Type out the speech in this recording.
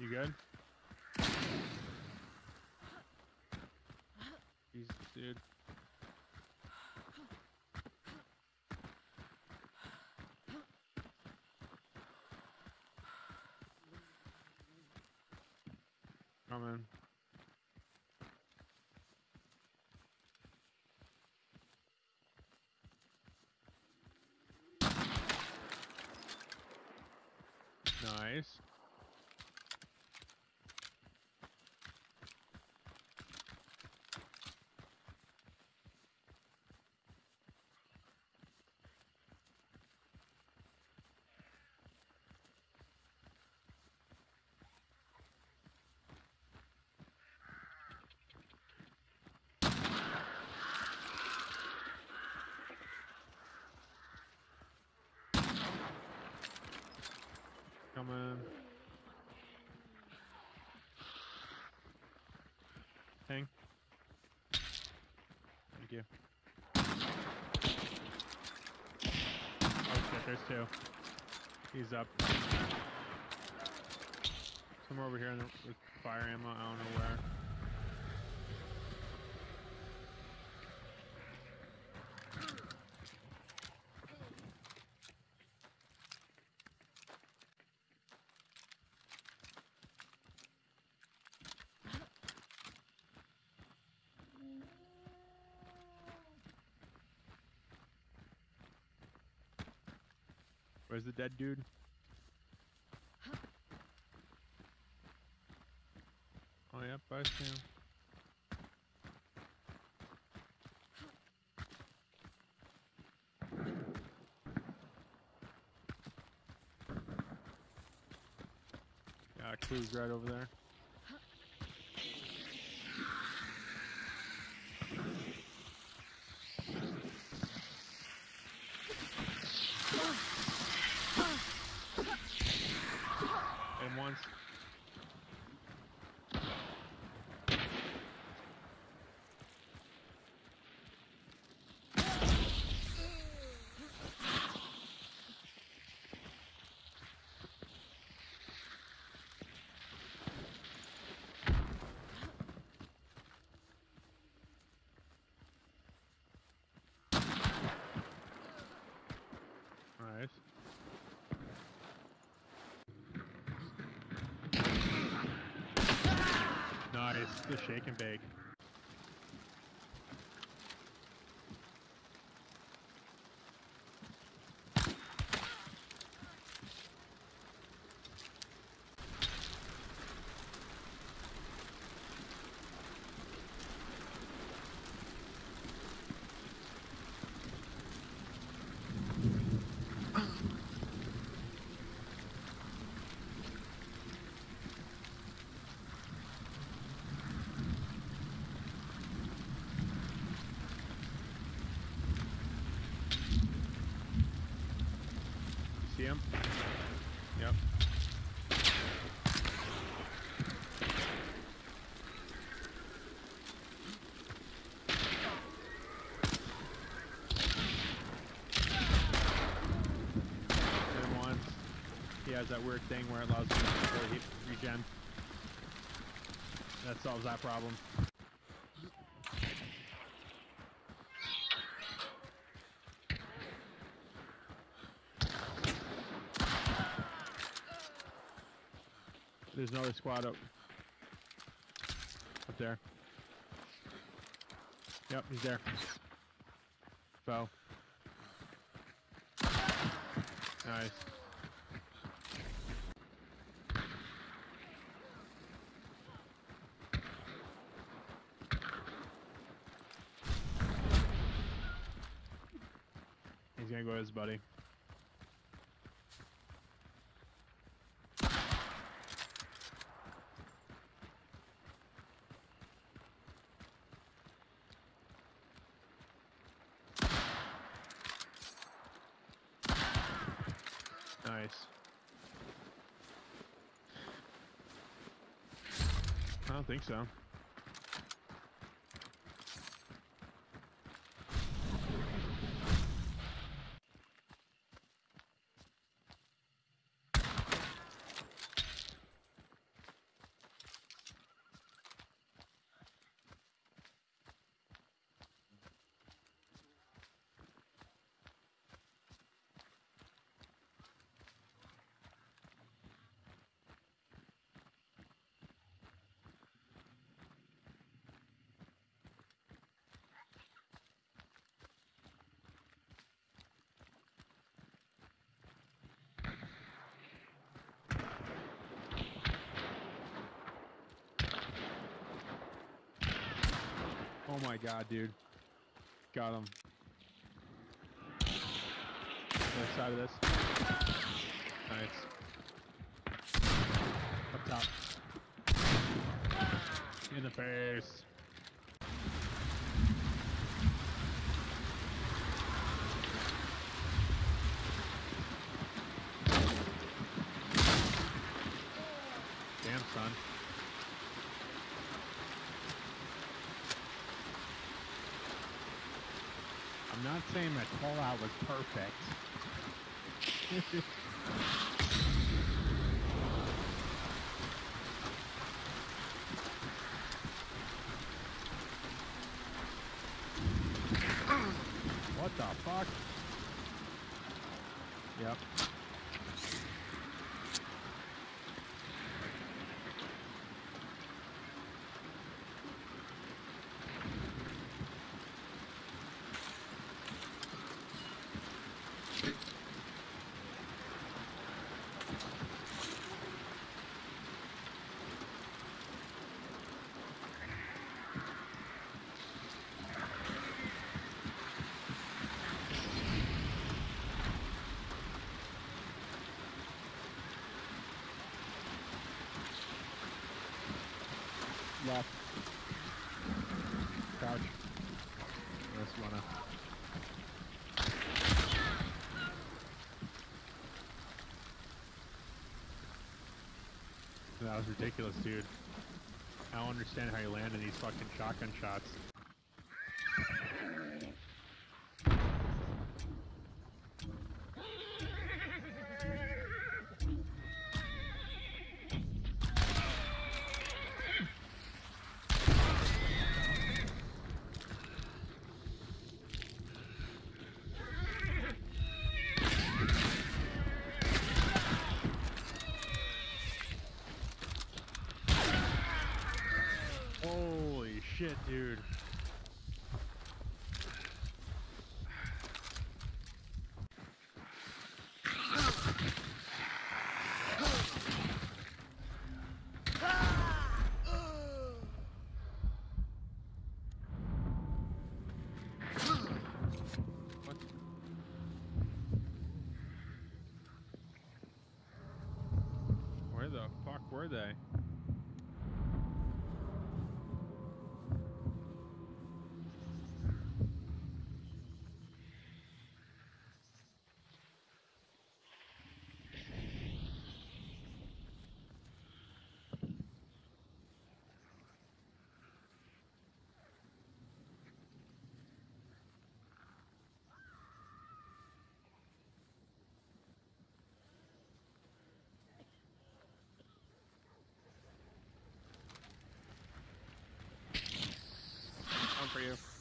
You good? Jesus, dude. Coming. Nice. Coming. Hang. Thank you. Oh shit, there's two. He's up. Somewhere over here in the, with fire ammo, I don't know where. Where's the dead dude? Oh, yep, I see him. Yeah, clue's right over there. Hit him once. Nice. Nice, the shake and bake. See him? Yep. Hit once. He has that weird thing where it allows him to regen. That solves that problem. There's another squad up there. Yep, he's there. Foe. Nice. He's gonna go to his buddy. Nice. I don't think so. my god, dude. Got him. Other side of this. Nice. Up top. In the face. Damn, son. I'm not saying that call out was perfect. What the fuck? Yep. Left. Crouch. This one. That was ridiculous, dude. I don't understand how you landed these fucking shotgun shots. Holy shit, dude. What? Where the fuck were they? One for you.